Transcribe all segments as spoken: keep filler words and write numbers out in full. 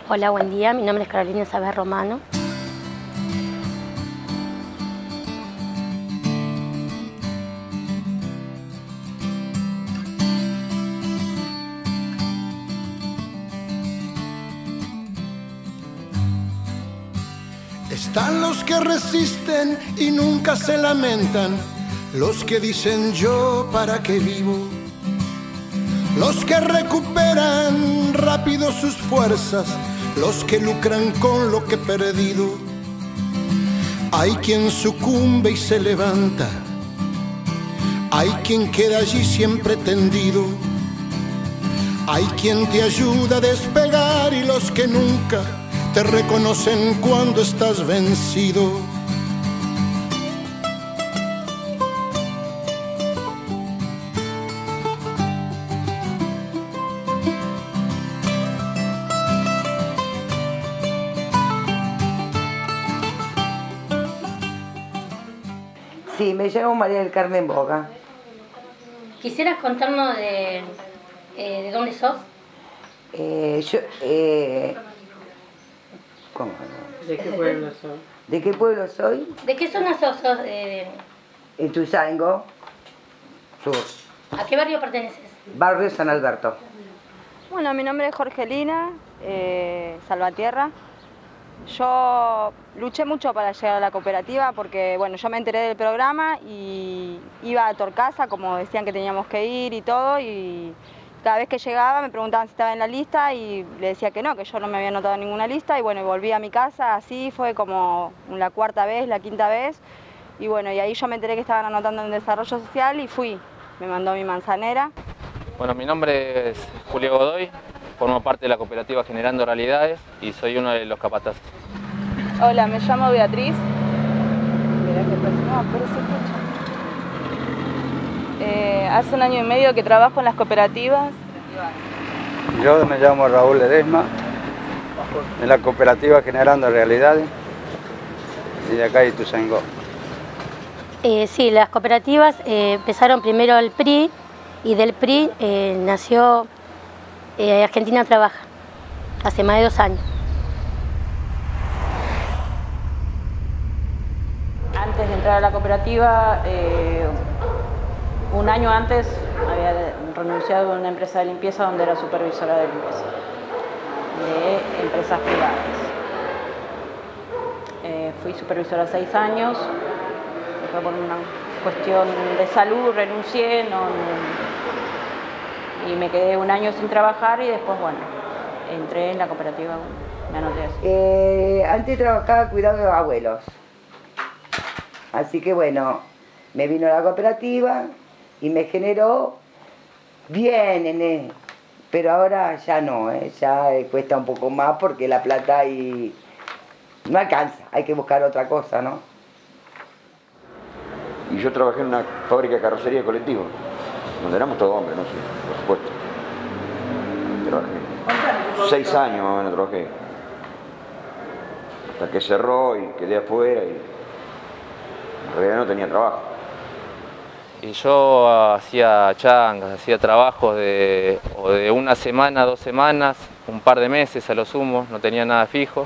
Hola, buen día. Mi nombre es Carolina Isabel Romano. Están los que resisten y nunca se lamentan, los que dicen yo para qué vivo, los que recuperan rápido sus fuerzas, los que lucran con lo que he perdido. Hay quien sucumbe y se levanta, hay quien queda allí siempre tendido, hay quien te ayuda a despegar y los que nunca te reconocen cuando estás vencido. Sí, me llamo María del Carmen Boga. ¿Quisieras contarnos de, eh, de dónde sos? Eh, yo, eh, ¿Cómo? ¿De qué pueblo soy? ¿De qué pueblo soy? ¿De qué zona sos? sos eh, Ituzaingó, sur. ¿A qué barrio perteneces? Barrio San Alberto. Bueno, mi nombre es Jorgelina eh, Salvatierra. Yo luché mucho para llegar a la cooperativa porque, bueno, yo me enteré del programa y iba a Torcasa, como decían que teníamos que ir y todo, y cada vez que llegaba me preguntaban si estaba en la lista y le decía que no, que yo no me había anotado en ninguna lista, y bueno, volví a mi casa, así fue como la cuarta vez, la quinta vez, y bueno, y ahí yo me enteré que estaban anotando en desarrollo social y fui, me mandó mi manzanera. Bueno, mi nombre es Julio Godoy, formo parte de la cooperativa Generando Realidades y soy uno de los capataces. Hola, me llamo Beatriz. No, pero se escucha. Eh, hace un año y medio que trabajo en las cooperativas. Yo me llamo Raúl Ledesma, en la cooperativa Generando Realidades y de acá de Ituzaingó. Eh, sí, las cooperativas eh, empezaron primero el P R I y del P R I eh, nació eh, Argentina Trabaja, hace más de dos años. Antes de entrar a la cooperativa, eh, un año antes había renunciado a una empresa de limpieza donde era supervisora de limpieza, de empresas privadas. Eh, fui supervisora seis años, fue por una cuestión de salud, renuncié no, no, y me quedé un año sin trabajar y después, bueno, entré en la cooperativa, me anoté así. Eh, antes trabajaba cuidando de abuelos. Así que bueno, me vino la cooperativa y me generó bien, nene, pero ahora ya no, ¿eh? Ya cuesta un poco más porque la plata y no alcanza, hay que buscar otra cosa, ¿no? Y yo trabajé en una fábrica de carrocería de colectivo, donde éramos todos hombres, no sé, por supuesto. Trabajé seis años más o menos trabajé, hasta que cerró y quedé afuera y en realidad no tenía trabajo. Y yo hacía changas, hacía trabajos de, o de una semana, dos semanas, un par de meses a lo sumo, no tenía nada fijo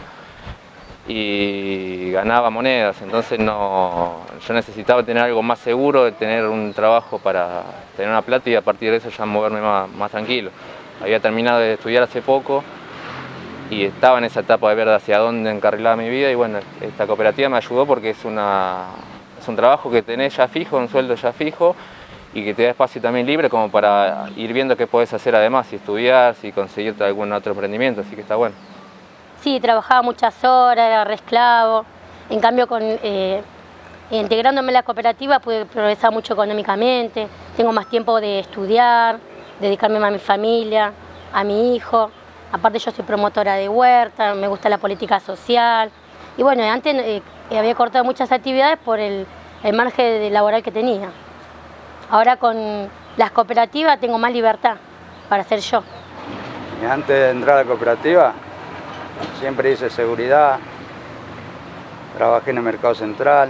y ganaba monedas, entonces no, yo necesitaba tener algo más seguro, de tener un trabajo para tener una plata y a partir de eso ya moverme más, más tranquilo. Había terminado de estudiar hace poco y estaba en esa etapa de ver hacia dónde encarrilaba mi vida y bueno, esta cooperativa me ayudó porque es una... Es un trabajo que tenés ya fijo, un sueldo ya fijo y que te da espacio también libre como para ir viendo qué podés hacer además, si estudiar, si conseguirte algún otro emprendimiento, así que está bueno. Sí, trabajaba muchas horas, era re esclavo. En cambio, con, eh, integrándome en la cooperativa pude progresar mucho económicamente, tengo más tiempo de estudiar, dedicarme más a mi familia, a mi hijo. Aparte yo soy promotora de huerta, me gusta la política social. Y bueno, antes eh, había cortado muchas actividades por el, el margen de laboral que tenía. Ahora con las cooperativas tengo más libertad para ser yo. Y antes de entrar a la cooperativa, siempre hice seguridad, trabajé en el mercado central.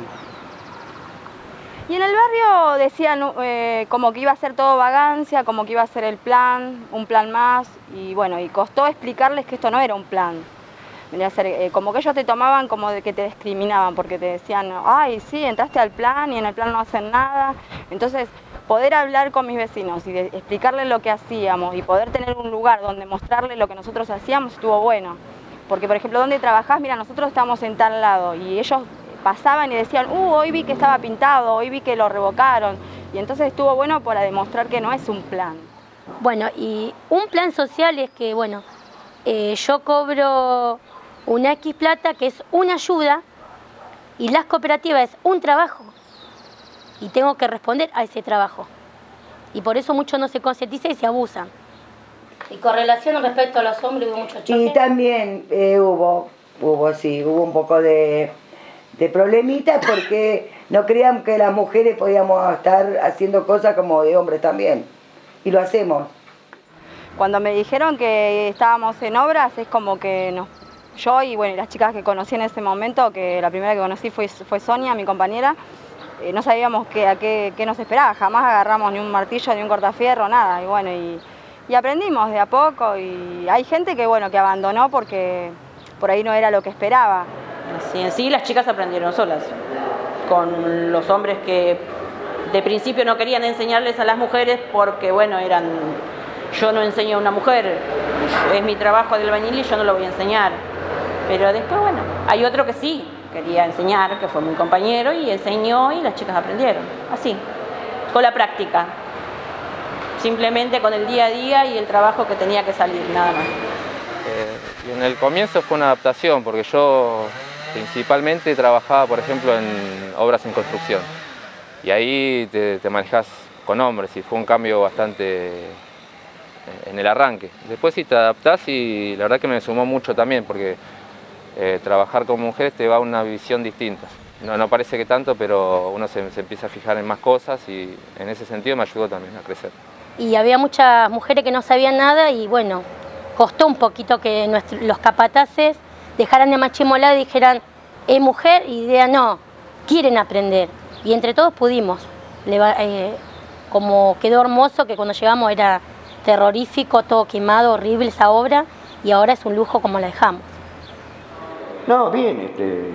Y en el barrio decían eh, como que iba a ser todo vagancia, como que iba a ser el plan, un plan más. Y bueno, y costó explicarles que esto no era un plan. Venía a ser, eh, como que ellos te tomaban como de que te discriminaban, porque te decían, ay, sí, entraste al plan y en el plan no hacen nada. Entonces, poder hablar con mis vecinos y de, explicarles lo que hacíamos y poder tener un lugar donde mostrarles lo que nosotros hacíamos estuvo bueno. Porque, por ejemplo, ¿dónde trabajás? Mira, nosotros estamos en tal lado, y ellos pasaban y decían, uh, hoy vi que estaba pintado, hoy vi que lo revocaron. Y entonces estuvo bueno para demostrar que no es un plan. Bueno, y un plan social es que, bueno, eh, yo cobro una X plata que es una ayuda y las cooperativas es un trabajo y tengo que responder a ese trabajo. Y por eso mucho no se concientiza y se abusan. Y con relación respecto a los hombres hubo mucho choque. Y también eh, hubo, hubo, sí, hubo un poco de, de problemitas porque no creían que las mujeres podíamos estar haciendo cosas como de hombres también. Y lo hacemos. Cuando me dijeron que estábamos en obras, es como que no. Yo y bueno, y las chicas que conocí en ese momento, que la primera que conocí fue, fue Sonia, mi compañera, eh, no sabíamos qué, a qué, qué nos esperaba. Jamás agarramos ni un martillo, ni un cortafierro, nada. Y bueno, y, y aprendimos de a poco. Y hay gente que bueno, que abandonó porque por ahí no era lo que esperaba. Sí, en sí las chicas aprendieron solas, con los hombres que de principio no querían enseñarles a las mujeres porque bueno, eran, yo no enseño a una mujer, es mi trabajo de albañil y yo no lo voy a enseñar. Pero después, bueno, hay otro que sí quería enseñar, que fue mi compañero, y enseñó y las chicas aprendieron. Así, con la práctica. Simplemente con el día a día y el trabajo que tenía que salir, nada más. Eh, y en el comienzo fue una adaptación, porque yo principalmente trabajaba, por ejemplo, en obras en construcción. Y ahí te, te manejas con hombres y fue un cambio bastante en el arranque. Después sí te adaptás y la verdad que me sumó mucho también, porque Eh, trabajar con mujeres te va a una visión distinta. No, no parece que tanto, pero uno se, se empieza a fijar en más cosas y en ese sentido me ayudó también a crecer. Y había muchas mujeres que no sabían nada y bueno, costó un poquito que nuestro, los capataces dejaran de machismo al lado y dijeran, es mujer, y digan, no, quieren aprender. Y entre todos pudimos. Le va, eh, como quedó hermoso, que cuando llegamos era terrorífico, todo quemado, horrible esa obra, y ahora es un lujo como la dejamos. No, bien, este,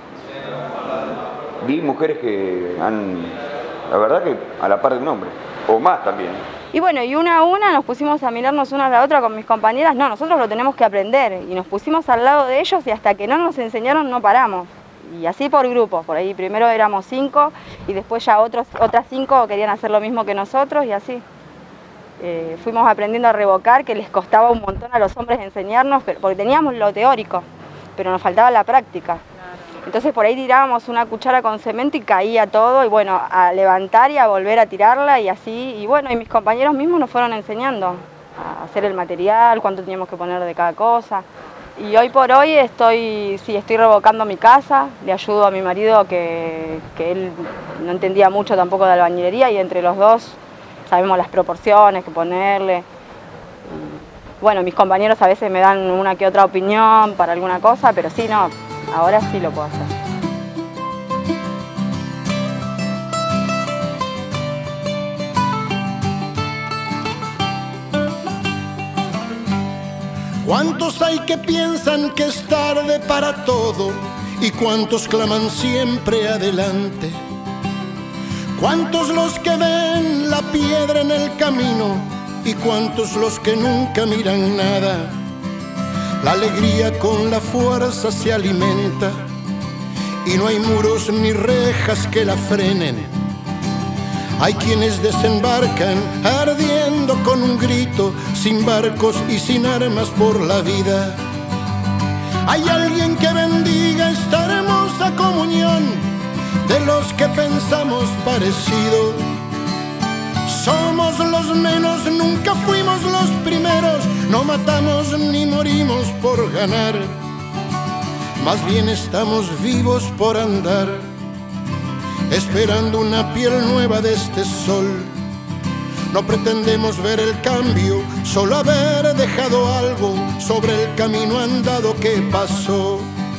vi mujeres que han, la verdad que a la par de un hombre, o más también. Y bueno, y una a una nos pusimos a mirarnos una a la otra con mis compañeras, no, nosotros lo tenemos que aprender, y nos pusimos al lado de ellos y hasta que no nos enseñaron no paramos. Y así por grupos, por ahí primero éramos cinco y después ya otros, otras cinco querían hacer lo mismo que nosotros y así. Eh, fuimos aprendiendo a revocar, que les costaba un montón a los hombres enseñarnos, porque teníamos lo teórico, pero nos faltaba la práctica. Entonces por ahí tirábamos una cuchara con cemento y caía todo, y bueno, a levantar y a volver a tirarla y así, y bueno, y mis compañeros mismos nos fueron enseñando a hacer el material, cuánto teníamos que poner de cada cosa. Y hoy por hoy estoy, sí, estoy revocando mi casa, le ayudo a mi marido que, que él no entendía mucho tampoco de albañilería, y entre los dos sabemos las proporciones que ponerle. Bueno, mis compañeros a veces me dan una que otra opinión para alguna cosa, pero sí, no, ahora sí lo puedo hacer. ¿Cuántos hay que piensan que es tarde para todo? ¿Y cuántos claman siempre adelante? ¿Cuántos los que ven la piedra en el camino? ¿Y cuántos los que nunca miran nada? La alegría con la fuerza se alimenta y no hay muros ni rejas que la frenen. Hay quienes desembarcan ardiendo con un grito, sin barcos y sin armas por la vida. Hay alguien que bendiga esta hermosa comunión de los que pensamos parecido. Somos los menos, nunca fuimos los primeros, no matamos ni morimos por ganar, más bien estamos vivos por andar, esperando una piel nueva de este sol. No pretendemos ver el cambio, solo haber dejado algo sobre el camino andado que pasó.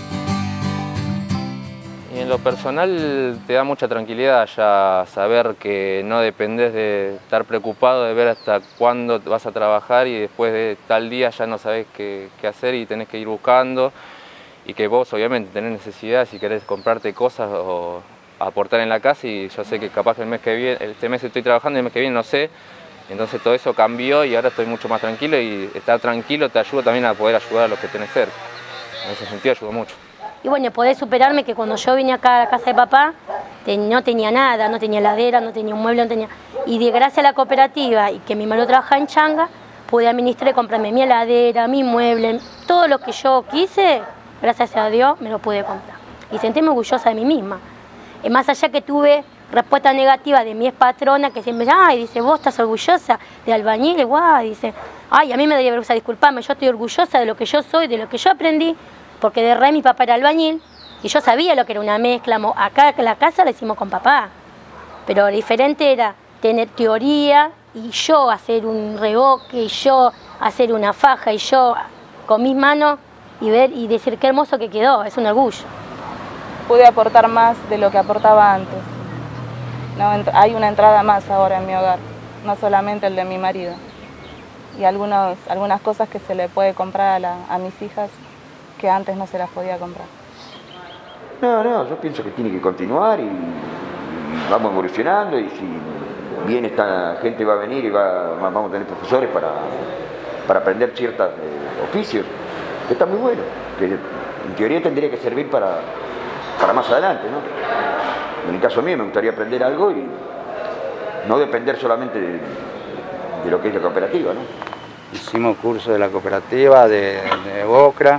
Y en lo personal te da mucha tranquilidad ya saber que no dependés de estar preocupado de ver hasta cuándo vas a trabajar y después de tal día ya no sabés qué, qué hacer y tenés que ir buscando. y que vos obviamente tenés necesidades y querés comprarte cosas o aportar en la casa, y yo sé que capaz que el mes que viene, este mes estoy trabajando y el mes que viene no sé, entonces todo eso cambió y ahora estoy mucho más tranquilo, y estar tranquilo te ayuda también a poder ayudar a los que tenés cerca. En ese sentido ayudó mucho. Y bueno, poder superarme que cuando yo vine acá a la casa de papá te, no tenía nada, no tenía heladera, no tenía un mueble, no tenía... Y de gracias a la cooperativa y que mi marido trabajaba en Changa, pude administrar y comprarme mi heladera, mi mueble, todo lo que yo quise, gracias a Dios me lo pude comprar. Y sentirme orgullosa de mí misma. Y más allá que tuve respuesta negativa de mi ex patrona que siempre dice, ay, dice, vos estás orgullosa de albañil, guau, dice, ay, a mí me daría vergüenza, disculpame, yo estoy orgullosa de lo que yo soy, de lo que yo aprendí, porque de re mi papá era albañil y yo sabía lo que era una mezcla. Acá en la casa la hicimos con papá, pero lo diferente era tener teoría y yo hacer un revoque y yo hacer una faja y yo con mis manos y ver y decir qué hermoso que quedó, es un orgullo. Pude aportar más de lo que aportaba antes. No, hay una entrada más ahora en mi hogar, no solamente el de mi marido. Y algunos, algunas cosas que se le puede comprar a, la, a mis hijas que antes no se las podía comprar. No, no, yo pienso que tiene que continuar y, y vamos evolucionando, y si bien esta gente va a venir y va, vamos a tener profesores para, para aprender ciertos eh, oficios, que está muy bueno, que en teoría tendría que servir para, para más adelante, ¿no? En el caso mío me gustaría aprender algo y no depender solamente de, de lo que es la cooperativa, ¿no? Hicimos curso de la cooperativa, de, de Bocra,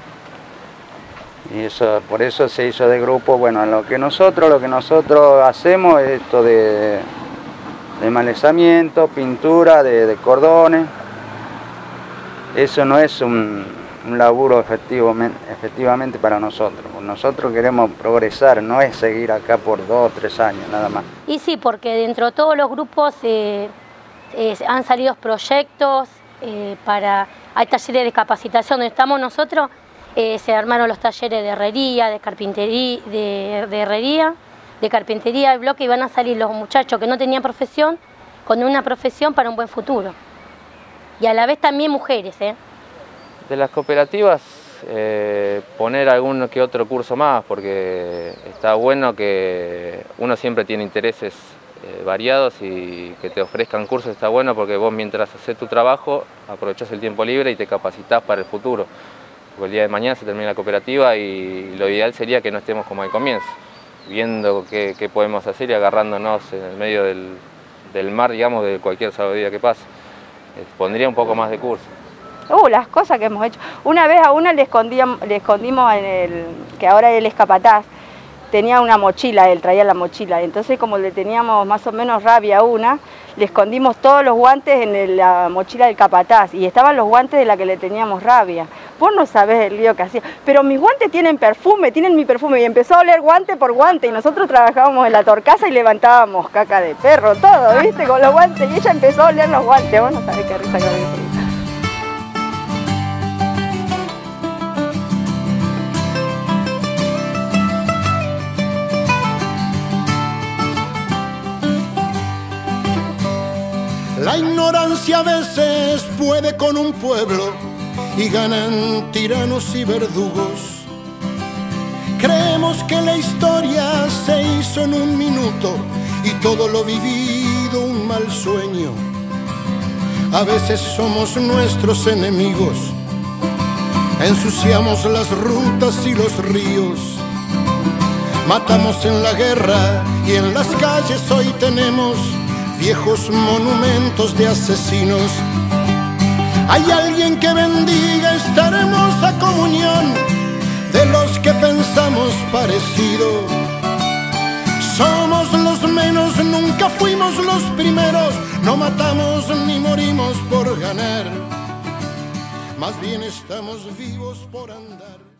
y eso, por eso se hizo de grupo. Bueno, lo que nosotros, lo que nosotros hacemos es esto de, de malezamiento, pintura, de, de cordones. Eso no es un, un laburo efectivamente, efectivamente para nosotros. Nosotros queremos progresar, no es seguir acá por dos o tres años nada más. Y sí, porque dentro de todos los grupos eh, eh, han salido proyectos eh, para... Hay talleres de capacitación donde estamos nosotros. Eh, se armaron los talleres de herrería, de carpintería, de, de herrería, de carpintería, de bloque, y van a salir los muchachos que no tenían profesión con una profesión para un buen futuro. Y a la vez también mujeres, ¿eh? De las cooperativas, eh, poner algún que otro curso más, porque está bueno que uno siempre tiene intereses eh, variados, y que te ofrezcan cursos está bueno, porque vos mientras haces tu trabajo aprovechás el tiempo libre y te capacitas para el futuro. Porque el día de mañana se termina la cooperativa y lo ideal sería que no estemos como al comienzo, viendo qué, qué podemos hacer y agarrándonos en el medio del, del mar, digamos, de cualquier salvavidas que pase. Eh, pondría un poco más de curso. Uh, las cosas que hemos hecho. Una vez a una le, escondíamos, le escondimos en el, que ahora él es capataz, tenía una mochila, él traía la mochila, entonces como le teníamos más o menos rabia a una, le escondimos todos los guantes en el, la mochila del capataz, y estaban los guantes de la que le teníamos rabia. Vos no sabés el lío que hacía, pero mis guantes tienen perfume, tienen mi perfume, y empezó a oler guante por guante, y nosotros trabajábamos en la torcaza y levantábamos caca de perro, todo, ¿viste? Con los guantes, y ella empezó a oler los guantes, vos no sabés qué risa que me. La ignorancia a veces puede con un pueblo y ganan tiranos y verdugos. Creemos que la historia se hizo en un minuto y todo lo vivido un mal sueño. A veces somos nuestros enemigos, ensuciamos las rutas y los ríos. Matamos en la guerra y en las calles hoy tenemos viejos monumentos de asesinos. Hay alguien que bendiga esta hermosa comunión de los que pensamos parecido. Somos los menos, nunca fuimos los primeros. No matamos ni morimos por ganar, más bien estamos vivos por andar.